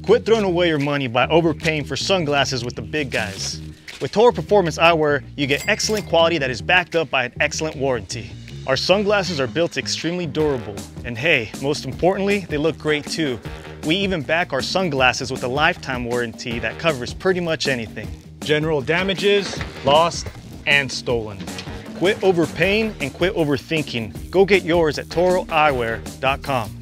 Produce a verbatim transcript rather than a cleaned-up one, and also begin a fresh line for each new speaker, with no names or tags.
Quit throwing away your money by overpaying for sunglasses with the big guys. With TOROE Performance Eyewear, you get excellent quality that is backed up by an excellent warranty. Our sunglasses are built extremely durable, and hey, most importantly, they look great too. We even back our sunglasses with a lifetime warranty that covers pretty much anything. General damages, lost, and stolen. Quit overpaying and quit overthinking. Go get yours at Toro Eyewear dot com.